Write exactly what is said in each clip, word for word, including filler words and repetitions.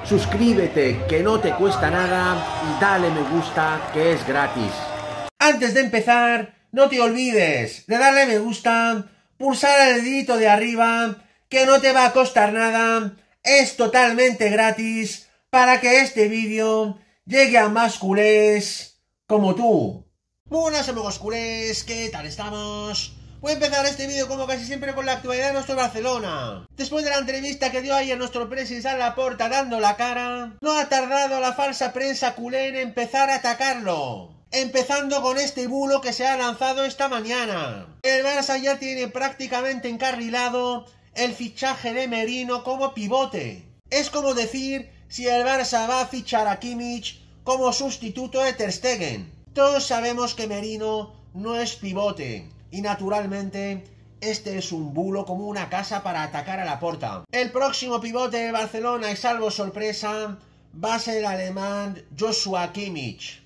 suscríbete que no te cuesta nada y dale me gusta que es gratis. Antes de empezar, no te olvides de darle me gusta, pulsar el dedito de arriba, que no te va a costar nada, es totalmente gratis para que este vídeo llegue a más culés como tú. Buenas amigos culés, ¿qué tal estamos? Voy a empezar este vídeo como casi siempre con la actualidad de nuestro Barcelona. Después de la entrevista que dio ayer nuestro presidente a Laporta dando la cara, no ha tardado la falsa prensa culé en empezar a atacarlo. Empezando con este bulo que se ha lanzado esta mañana. El Barça ya tiene prácticamente encarrilado el fichaje de Merino como pivote. Es como decir si el Barça va a fichar a Kimmich como sustituto de Ter Stegen. Todos sabemos que Merino no es pivote. Y naturalmente, este es un bulo como una casa para atacar a Laporta. El próximo pivote de Barcelona, y salvo sorpresa, va a ser el alemán Joshua Kimmich.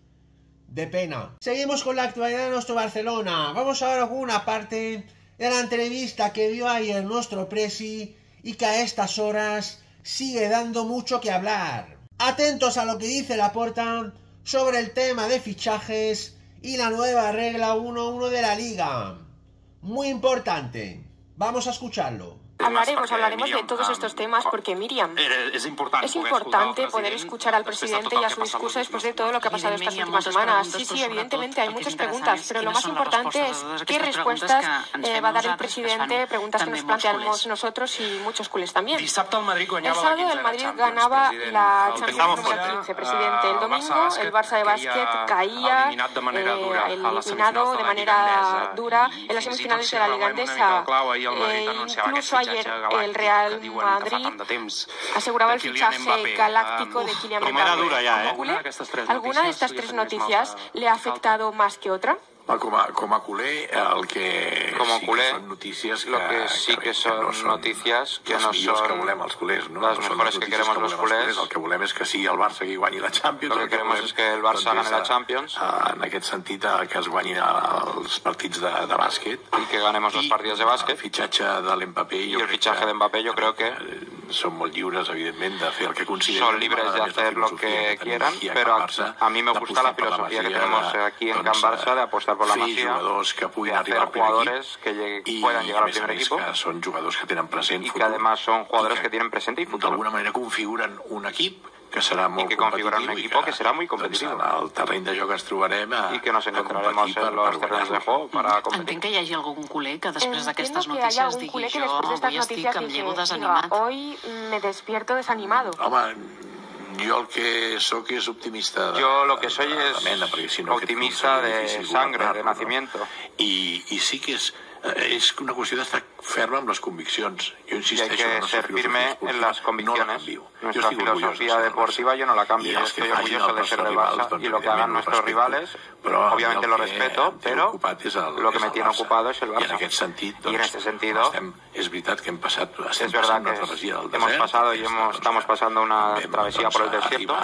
De pena. Seguimos con la actualidad de nuestro Barcelona. Vamos a ver alguna parte de la entrevista que dio ayer nuestro presi y que a estas horas sigue dando mucho que hablar. Atentos a lo que dice Laporta sobre el tema de fichajes y la nueva regla uno uno de la Liga. Muy importante. Vamos a escucharlo. Hablaremos, hablaremos de todos estos temas porque, Míriam, es importante poder escuchar al presidente y a su discurso después de todo lo que ha pasado estas últimas semanas. Sí, sí, evidentemente hay muchas preguntas, pero lo más importante es qué respuestas eh, va a dar el presidente, preguntas que nos planteamos nosotros y muchos culés también. El sábado el Madrid ganaba la Champions número quince, presidente. El domingo el Barça de básquet caía, eh, eliminado de manera dura en las semifinales de la Liga Endesa. Eh, incluso ayer el Real Madrid aseguraba el fichaje galáctico de Kylian Mbappé. ¿Alguna de estas tres noticias le ha afectado más que otra? Com a, com a culé, el que como sí culé, que son noticias lo que sí que son no son noticias que no son que volem els culers, no? las no mejores que queremos los culés. El que volem és que sigui el Barça qui guanyi la Champions. Lo que queremos es que el Barça gane la Champions. En aquest sentit, que es guanyin els partits de, de bàsquet. Y que ganemos los partidos de básquet. El fitxatge de l'Mbappé. Y el fichaje de Mbappé yo creo que són molt lliures, evidentment, de fer el que consideren. Son libres de hacer lo que quieran, pero a mí me gusta la filosofía que tenemos aquí en Can Barça de apostar por la Masía, que puguin de hacer arribar al jugadores que lleguen, puedan llegar al primer equipo que son jugadors que tenen present y que además son jugadores que tienen presente y futuro. D'alguna manera configuren un equip que serà molt y que configuran un equipo que será muy competitivo. Doncs en el terreny de joc ens trobarem a, y que nos encontraremos en los terrenos de juego para competir. Entenc que hi hagi algun culer que després d'aquestes notícies digui jo avui estic amb llevo desanimat. Hoy me despierto desanimado. Home, yo el que soy es optimista. De, yo lo que soy de, es de mena, si no optimista de sangre, de nacimiento. No? I, I sí que és, és una qüestió d'estar ferma amb les conviccions. Jo insisteixo, y hay que no ser firme en las convicciones. No Nuestra filosofía deportiva yo no la cambio. Yo estoy orgulloso de ser del Barça y lo que hagan nuestros rivales, obviamente lo respeto, pero lo que me tiene ocupado es el Barça. I en aquest sentit, doncs, y en este sentido, estem, és veritat que hem passat, estem es verdad passant una que travessia del hemos desert. pasado y hemos, estamos pasando una travesía por el desierto.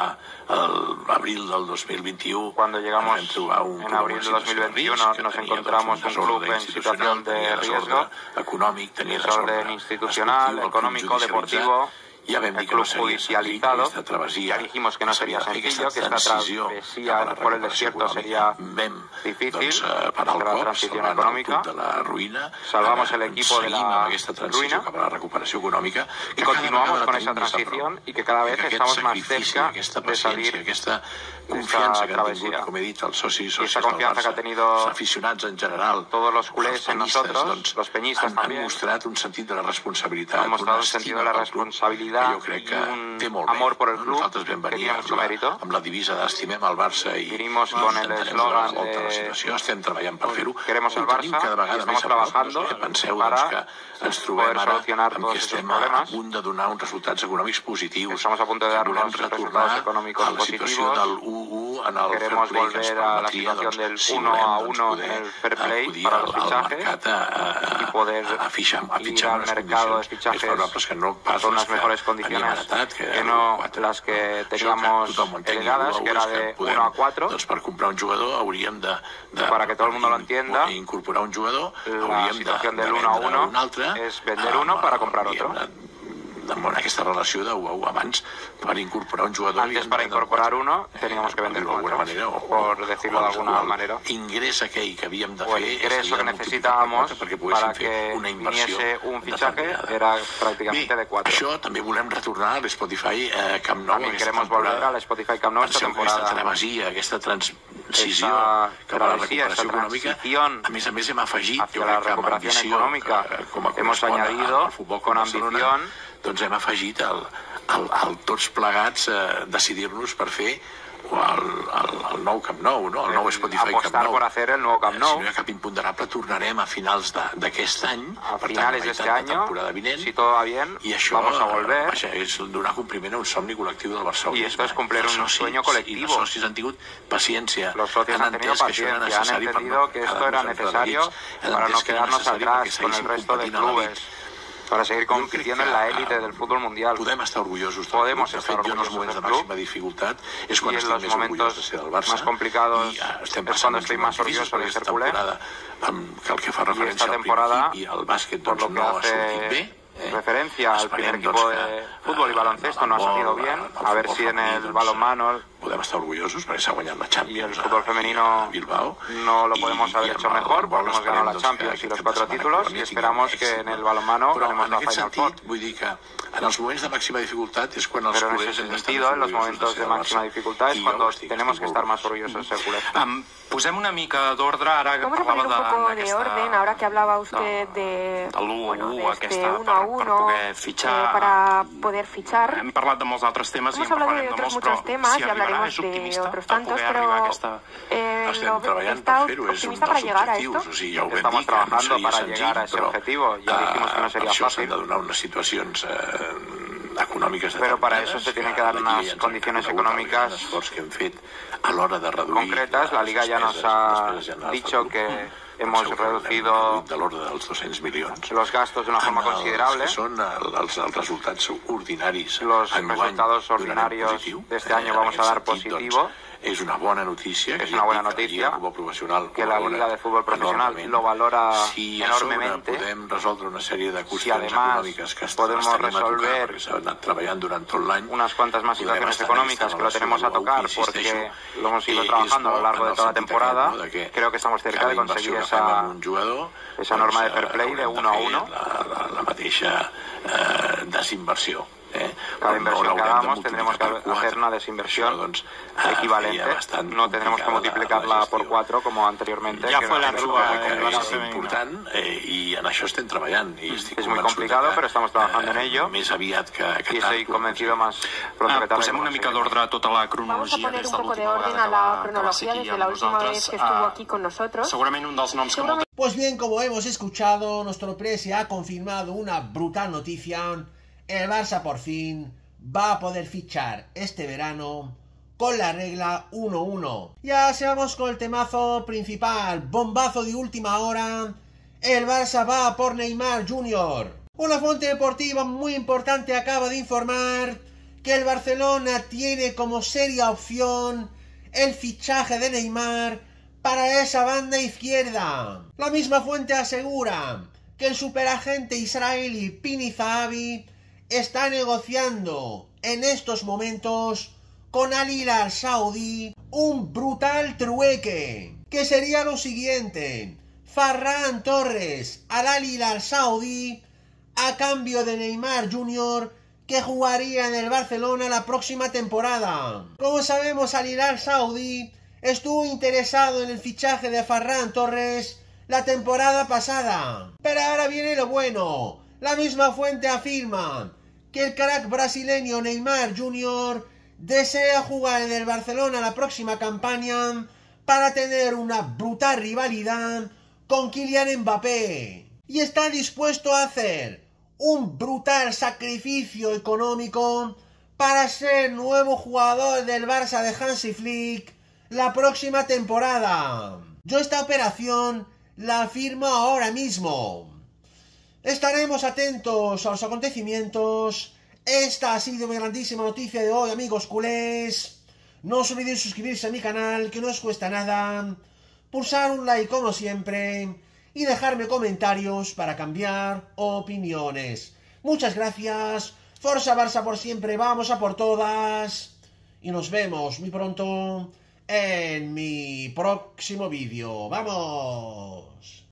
L'abril del dos mil vint-i-u, cuando llegamos en abril de dos mil veintiuno, nos encontramos un club en situación de riesgo, econòmic, tenia desorden institucional, económico, deportivo, el club judicializado. Ya dijimos que no sería sencillo, que esta travesía por el desierto sería difícil, será la transición económica. Salvamos el equipo de la ruina y continuamos con esa transición y que cada vez estamos más cerca de salir de esta travesía. Y esa confianza que ha tenido todos los culés en nosotros, los peñistas también, han mostrado un sentido de la responsabilidad, han mostrado un sentido de la responsabilidad, jo crec que un molt amor bé. por el club, Nosaltres vam que venir tiene mucho mérito. amb la divisa d'estimem el Barça i vinimos con el eslogan de la de situació, estem treballant per fer-ho. queremos el Barça cada vegada y estamos més trabajando que penseu para doncs, que ens trobem poder ara solucionar amb todos que esos estem a problemas. punt de donar uns resultats econòmics positius. Estamos a punto de darnos volem resultados retornar económicos a la situació positivos. del u u en el Queremos fair play que ens volver a la permetria situación del doncs, si uno volem, a doncs, uno poder en el fair play acudir para al, los al fichajes mercat a, a, y poder a, fixar, a ir fitxar al unes mercado de condicions fichajes més favorables que no pas con les unas mejores condiciones baratat, que, que no las que teníamos heredadas, que era de uno a cuatro. Doncs per comprar un jugador hauríem de, de para que todo el mundo lo entienda, incorporar un jugador, la situación del uno a uno es vender uno para comprar otro. amb aquesta relació de u a u. Abans, per incorporar un jugador... Antes, para incorporar uno, teníamos que vender cuatro, manera, o, por decirlo de alguna manera. Ingrés aquell que havíem de o el fer... ingreso que necesitábamos para que viniese un fichaje era prácticamente de cuatro. Això també volem retornar a l'Spotify eh, Camp Nou. También queremos volver a l'Spotify Camp Nou esta temporada. Aquesta travessia, aquesta transició cap a la recuperació econòmica. A més a més hem afegit, hacia la recuperación económica, hemos añadido con ambición, doncs hem afegit el, el, el tots plegats eh, decidir-nos per fer el, el, el nou Camp Nou, no? El nou Spotify Camp Nou. Por hacer el nuevo Camp Nou. Si no hi ha cap imponderable, tornarem a finals d'aquest any, a finales de este año, si todo va bien, i això, vamos a volver. Vaja, és donar compliment a un somni col·lectiu del Barça. Y esto es cumplir un sueño colectivo. I els socis han tingut paciència. Los socios han tenido paciencia, han entendido que esto era necesario para no quedarnos atrás con el resto de clubes, para seguir compitiendo en la élite del fútbol mundial. Podem estar orgullosos del Podemos club. estar de fet, jo en els moments de màxima dificultat és quan estic més orgullós de ser del Barça. Más complicados I, uh, es cuando estoy más orgulloso de ser culé. Que el que fa referència al primer equip i al bàsquet doncs, no ha sortit bé. Eh, referencia al primer equipo de fútbol y baloncesto no ha salido bien. A ver si en el balonmano podem estar orgullosos perquè s'ha guanyat la Champions. Y el fútbol femenino no lo podemos haber hecho mejor porque hemos ganado la Champions y los cuatro títulos y esperamos que en el balonmano ganemos la Final Four. Vull dir que en els moments de màxima dificultat és quan els Pero en ese sentido, en los momentos de máxima dificultad es cuando tenemos que estar más orgullosos de ser culés. Um, posem una mica d'ordre ara que Vamos a poner un poco de orden ahora que hablaba usted de, bueno, de este aquesta, uno a uno per poder fitxar, eh, para poder fichar. Hem parlat de molts altres temes. Hemos hablado de otros muchos temas y hablaremos de otros tantos, pero eh, lo, ¿está optimista para llegar a esto? Estamos trabajando para llegar a ese objetivo. Ya dijimos que no sería fácil. Pero para eso se tienen que dar unas condiciones económicas concretas. La Liga ya nos ha dicho que hemos reducido los gastos de una forma considerable. Los resultados ordinarios de este año vamos a dar positivo. Es una buena noticia, es una buena noticia que la Liga de Fútbol Profesional lo valora si enormemente. Podem resoldre una sèrie de si además podemos resolver unas cuantas más situaciones económicas que lo tenemos a tocar porque lo hemos ido trabajando a lo largo de toda la temporada, creo que estamos cerca de conseguir esa, esa norma de fair play de uno a uno. La, la mateixa eh, desinversió. Eh? Cada inversión que hagamos tendremos que hacer una desinversión equivalente. No tendremos que multiplicarla por cuatro como anteriormente. Ya fue la Rúa es important eh, y en això estem treballant. I estic es muy complicado, pero estamos trabajando en ello. Més aviat que, que y estoy convencido más pronto que tarde. Posem una mica d'ordre a tota la cronologia. Vamos a poner un poco de orden a la cronología desde la última vez que estuvo aquí con nosotros. Segurament un dels noms que molt... Pues bien, como hemos escuchado, nuestro presi ha confirmado una brutal noticia. El Barça por fin va a poder fichar este verano con la regla uno uno. Ya se vamos con el temazo principal, bombazo de última hora. El Barça va a por Neymar junior Una fuente deportiva muy importante acaba de informar que el Barcelona tiene como seria opción el fichaje de Neymar para esa banda izquierda. La misma fuente asegura que el superagente israelí Pini Zahavi está negociando en estos momentos con Al Hilal Saudí un brutal trueque, que sería lo siguiente: Ferran Torres al Al Hilal Saudí a cambio de Neymar junior, que jugaría en el Barcelona la próxima temporada. Como sabemos, Al Hilal Saudí estuvo interesado en el fichaje de Ferran Torres la temporada pasada, pero ahora viene lo bueno. La misma fuente afirma que el crack brasileño Neymar junior desea jugar en el Barcelona la próxima campaña para tener una brutal rivalidad con Kylian Mbappé y está dispuesto a hacer un brutal sacrificio económico para ser nuevo jugador del Barça de Hansi Flick la próxima temporada. Yo esta operación la afirmo ahora mismo. Estaremos atentos a los acontecimientos. Esta ha sido mi grandísima noticia de hoy, amigos culés. No os olvidéis suscribirse a mi canal, que no os cuesta nada. Pulsar un like como siempre y dejarme comentarios para cambiar opiniones. Muchas gracias. Forza Barça por siempre, vamos a por todas. Y nos vemos muy pronto en mi próximo vídeo. ¡Vamos!